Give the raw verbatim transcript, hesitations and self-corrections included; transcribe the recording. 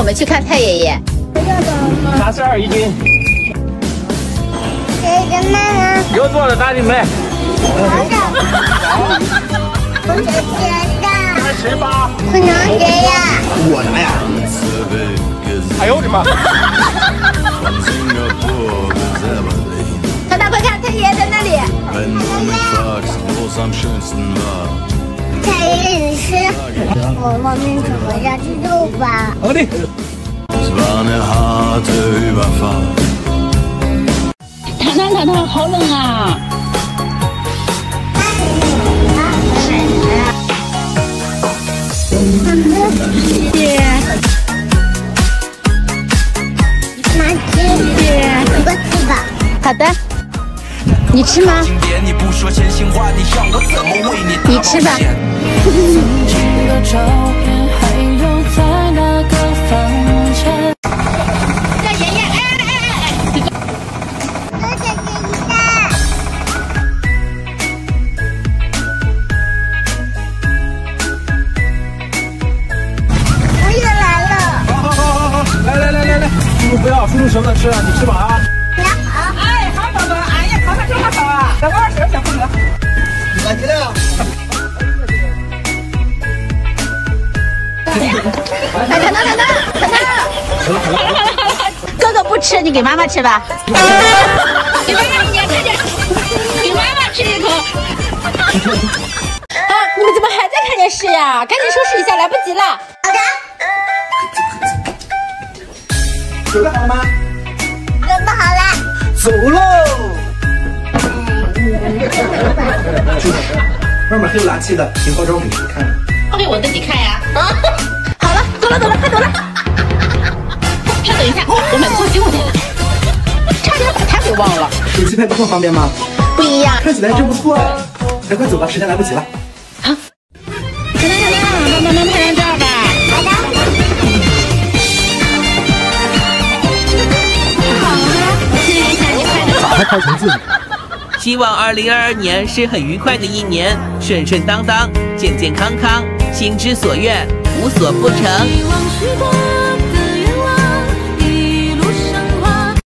我们去看太爷爷。 三十二一斤。 爷爷妈妈。 有多少大的没？ 好的。我姐姐的。 三十八。 我能姐呀。 我拿呀。 哎呦我的妈！ 看大快看，太爷爷在那里。 太爷爷，你吃我外面怎么下去肉吧？ 好的。 糖糖糖糖，好冷啊！谢谢。 妈吃，我吃吧。 好的。你吃吗？你吃吧。 大爷爷，哎哎哎哎！ 多谢姐姐。我也来了。 好好好好好，来来来来来，叔叔不要，叔叔舍不得吃啊，你吃吧啊。 你好。 哎，好宝宝，哎呀，考得这么好啊！等我二十小朋友。 来起来啊！ 糖糖糖糖糖糖，哥哥不吃，你给妈妈吃吧。 给妈妈，你快点，给妈妈吃一口。 啊！你们怎么还在看电视呀？赶紧收拾一下，来不及了。 好的。 准备好了吗？ 准备好了。 走喽！外面还有燃气的，停化妆给谁看？ 我给我自己看呀。 啊！好了，走了走了，快走了。 稍等一下，我买的相机忘带了，差点把它给忘了。 手机拍不更方便吗？ 不一样。 看起来真不错哎！赶快走吧，时间来不及了。 好。 糖糖糖糖，帮妈妈拍张照吧。 好的。 好啊，记录一下你拍的。 咋还拍成自己？ 希望二零二二年是很愉快的一年，顺顺当当，健健康康，心之所愿，无所不成。